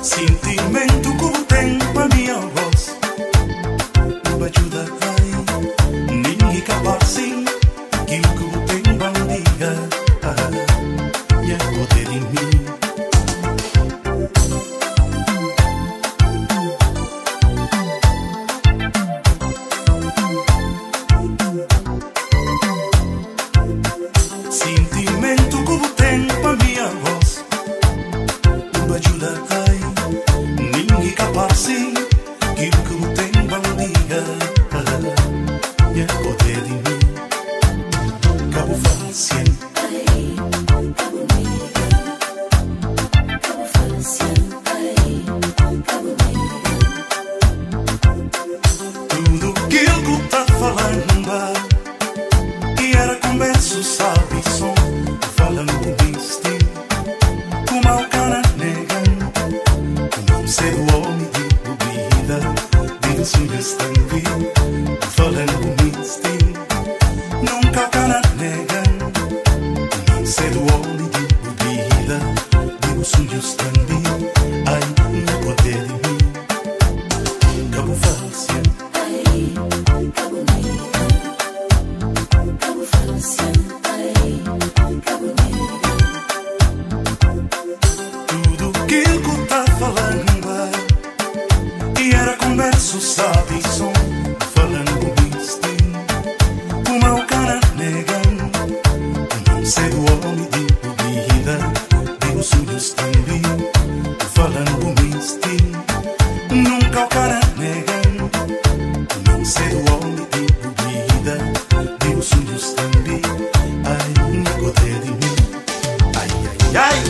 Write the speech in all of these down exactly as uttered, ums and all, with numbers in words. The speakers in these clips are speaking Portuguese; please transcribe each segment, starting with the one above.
Sentimento que tem para minha voz, não me ajuda a ninguém acabar sim. Aquilo que tem bandiga, e é poder em mim. Sentimento que tem para minha voz, não me ajuda a ninguém acabar sim. Aquilo que tem bandiga, e é poder em mim. Cabo Fácil, Cabo Mega, Cabo Fácil, Cabo Mega. tudo aquilo que tá falando, e era converso, sabe, som, falando com estilo, como ao cara negando, como um ser homem de bebida, digo sugestão, falando com estilo, nunca o cara negando, como um ser homem de bebida, digo sugestão, ai, não poder de mim, Cabo Fácil. Cabo Mega, Cabo Fácil, Cabo Mega. Tudo aquilo que tá falando, e era converso, sabe, som, falando com estilo, como é o cara negando, como um ser homem de bebida, digo sugestão, falando com estilo, nunca o cara negando, como um ser homem de bebida, digo sugestão, ai, não gostei de mim, ai, ai, ai.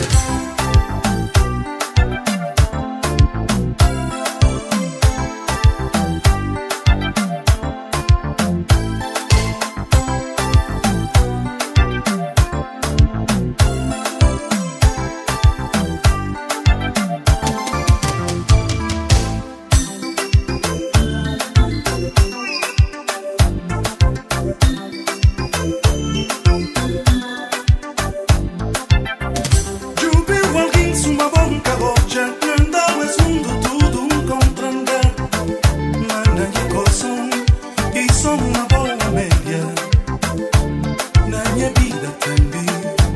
Giubiu alguém suma bonca voce, não é sundo tudo um compreender. Mana minha coração, e sou uma boa média, na minha vida também.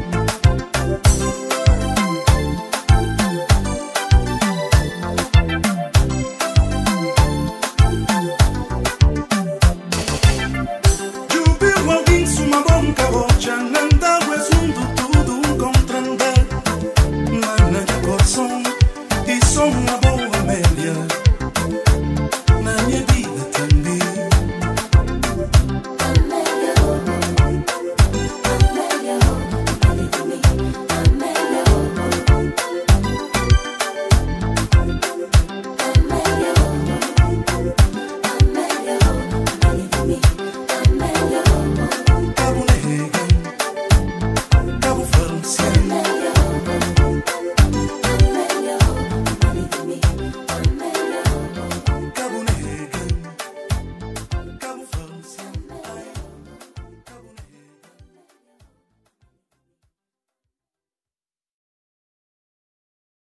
Giubiu alguém suma bonca voce, não é sundo tudo um compreender. Mana minha coração, e sou uma boa